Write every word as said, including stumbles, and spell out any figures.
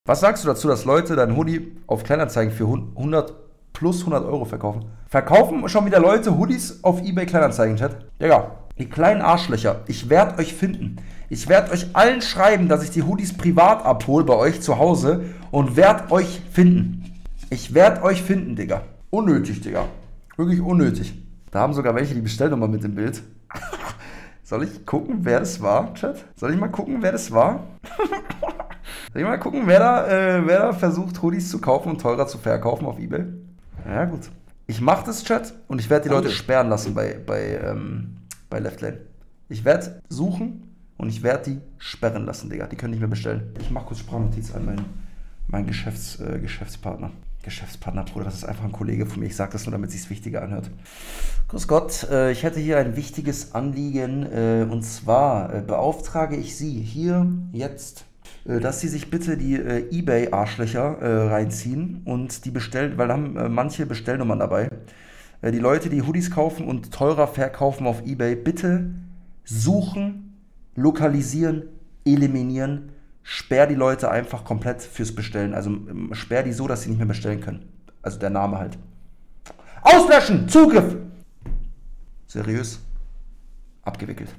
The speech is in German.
Was sagst du dazu, dass Leute dein Hoodie auf Kleinanzeigen für hundert plus hundert Euro verkaufen? Verkaufen schon wieder Leute Hoodies auf eBay Kleinanzeigen, Chat? Digga, ihr kleinen Arschlöcher, ich werde euch finden. Ich werde euch allen schreiben, dass ich die Hoodies privat abhole bei euch zu Hause und werde euch finden. Ich werde euch finden, Digga. Unnötig, Digga. Wirklich unnötig. Da haben sogar welche die Bestellnummer mit im Bild. Soll ich gucken, wer das war, Chat? Soll ich mal gucken, wer das war? Soll ich mal gucken, wer da, äh, wer da versucht, Hoodies zu kaufen und teurer zu verkaufen auf eBay? Ja, gut. Ich mache das, Chat, und ich werde die Leute sperren lassen bei, bei, ähm, bei Leftlane. Ich werde suchen und ich werde die sperren lassen, Digga. Die können nicht mehr bestellen. Ich mache kurz Sprachnotiz an meinen, meinen Geschäfts, äh, Geschäftspartner. Geschäftspartner, Bruder, das ist einfach ein Kollege von mir. Ich sage das nur, damit es sich wichtiger anhört. Grüß Gott, äh, ich hätte hier ein wichtiges Anliegen. Äh, und zwar äh, beauftrage ich Sie hier jetzt, äh, dass Sie sich bitte die äh, eBay-Arschlöcher äh, reinziehen und die bestellen, weil da haben äh, manche Bestellnummern dabei. Äh, die Leute, die Hoodies kaufen und teurer verkaufen auf eBay, bitte suchen, lokalisieren, eliminieren. Sperr die Leute einfach komplett fürs Bestellen. Also sperr die so, dass sie nicht mehr bestellen können. Also der Name halt. Auslöschen! Zugriff! Seriös. Abgewickelt.